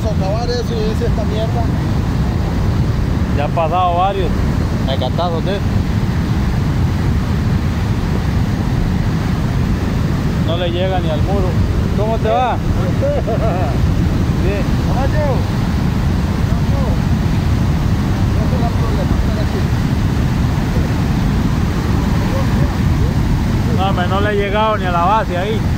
socavar eso y dice esta mierda. Ya han pasado varios megatazos de esto. No le llega ni al muro. ¿Cómo te va? Bien. Caballo. No te da problema estar aquí. No, me no le he llegado ni a la base ahí.